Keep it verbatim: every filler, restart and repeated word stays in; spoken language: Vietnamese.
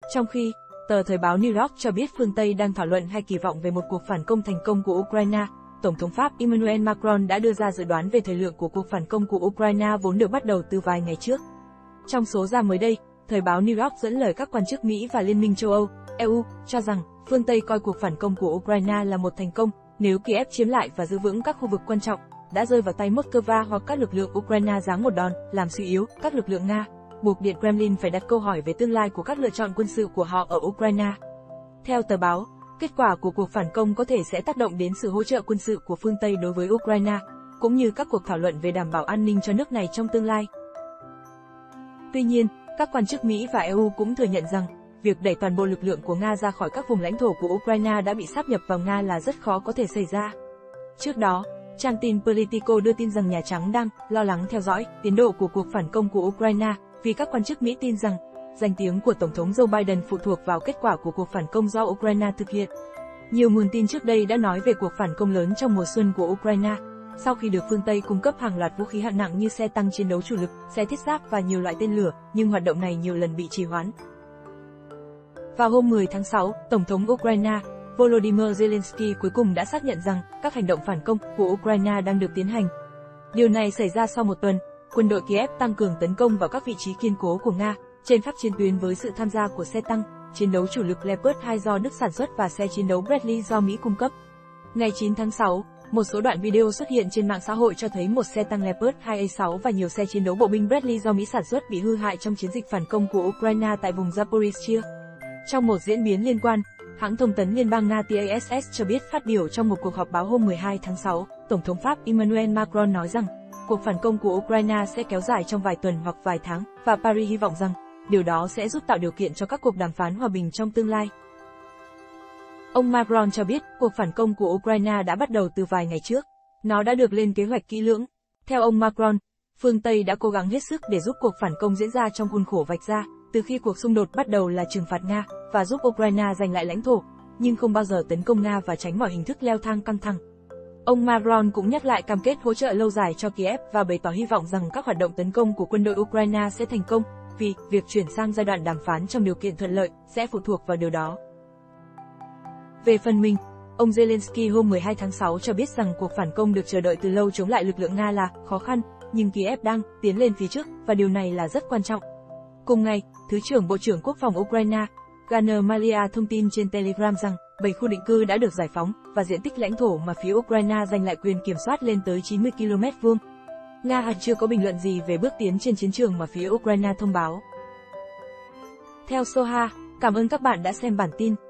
Trong khi, tờ Thời báo New York cho biết phương Tây đang thảo luận hay kỳ vọng về một cuộc phản công thành công của Ukraine, Tổng thống Pháp Emmanuel Macron đã đưa ra dự đoán về thời lượng của cuộc phản công của Ukraine vốn được bắt đầu từ vài ngày trước. Trong số ra mới đây, Thời báo New York dẫn lời các quan chức Mỹ và Liên minh châu Âu, E U, cho rằng phương Tây coi cuộc phản công của Ukraine là một thành công nếu Kiev chiếm lại và giữ vững các khu vực quan trọng đã rơi vào tay Moscow hoặc các lực lượng Ukraine giáng một đòn, làm suy yếu các lực lượng Nga, buộc Điện Kremlin phải đặt câu hỏi về tương lai của các lựa chọn quân sự của họ ở Ukraine. Theo tờ báo, kết quả của cuộc phản công có thể sẽ tác động đến sự hỗ trợ quân sự của phương Tây đối với Ukraine, cũng như các cuộc thảo luận về đảm bảo an ninh cho nước này trong tương lai. Tuy nhiên, các quan chức Mỹ và E U cũng thừa nhận rằng, việc đẩy toàn bộ lực lượng của Nga ra khỏi các vùng lãnh thổ của Ukraine đã bị sáp nhập vào Nga là rất khó có thể xảy ra. Trước đó, trang tin Politico đưa tin rằng Nhà Trắng đang lo lắng theo dõi tiến độ của cuộc phản công của Ukraine, vì các quan chức Mỹ tin rằng danh tiếng của Tổng thống Joe Biden phụ thuộc vào kết quả của cuộc phản công do Ukraine thực hiện. Nhiều nguồn tin trước đây đã nói về cuộc phản công lớn trong mùa xuân của Ukraine, sau khi được phương Tây cung cấp hàng loạt vũ khí hạng nặng như xe tăng chiến đấu chủ lực, xe thiết giáp và nhiều loại tên lửa, nhưng hoạt động này nhiều lần bị trì hoãn. Vào hôm mười tháng sáu, Tổng thống Ukraine, Volodymyr Zelensky cuối cùng đã xác nhận rằng các hành động phản công của Ukraine đang được tiến hành. Điều này xảy ra sau một tuần, quân đội Kiev tăng cường tấn công vào các vị trí kiên cố của Nga, trên khắp chiến tuyến với sự tham gia của xe tăng, chiến đấu chủ lực Leopard hai do Đức sản xuất và xe chiến đấu Bradley do Mỹ cung cấp. Ngày chín tháng sáu, một số đoạn video xuất hiện trên mạng xã hội cho thấy một xe tăng Leopard hai A sáu và nhiều xe chiến đấu bộ binh Bradley do Mỹ sản xuất bị hư hại trong chiến dịch phản công của Ukraine tại vùng Zaporizhia. Trong một diễn biến liên quan, hãng thông tấn liên bang Nga tê a ét ét cho biết phát biểu trong một cuộc họp báo hôm mười hai tháng sáu, Tổng thống Pháp Emmanuel Macron nói rằng, cuộc phản công của Ukraine sẽ kéo dài trong vài tuần hoặc vài tháng, và Paris hy vọng rằng, điều đó sẽ giúp tạo điều kiện cho các cuộc đàm phán hòa bình trong tương lai. Ông Macron cho biết, cuộc phản công của Ukraine đã bắt đầu từ vài ngày trước. Nó đã được lên kế hoạch kỹ lưỡng. Theo ông Macron, phương Tây đã cố gắng hết sức để giúp cuộc phản công diễn ra trong khuôn khổ vạch ra, từ khi cuộc xung đột bắt đầu là trừng phạt Nga, và giúp Ukraine giành lại lãnh thổ, nhưng không bao giờ tấn công Nga và tránh mọi hình thức leo thang căng thẳng. Ông Macron cũng nhắc lại cam kết hỗ trợ lâu dài cho Kiev và bày tỏ hy vọng rằng các hoạt động tấn công của quân đội Ukraine sẽ thành công, vì việc chuyển sang giai đoạn đàm phán trong điều kiện thuận lợi sẽ phụ thuộc vào điều đó. Về phần mình, ông Zelensky hôm mười hai tháng sáu cho biết rằng cuộc phản công được chờ đợi từ lâu chống lại lực lượng Nga là khó khăn, nhưng Kiev đang tiến lên phía trước, và điều này là rất quan trọng. Cùng ngày, Thứ trưởng Bộ trưởng Quốc phòng Ukraine, Gana Malia thông tin trên Telegram rằng, bảy khu định cư đã được giải phóng, và diện tích lãnh thổ mà phía Ukraine giành lại quyền kiểm soát lên tới chín mươi ki lô mét vuông. Nga chưa có bình luận gì về bước tiến trên chiến trường mà phía Ukraine thông báo. Theo Soha, cảm ơn các bạn đã xem bản tin.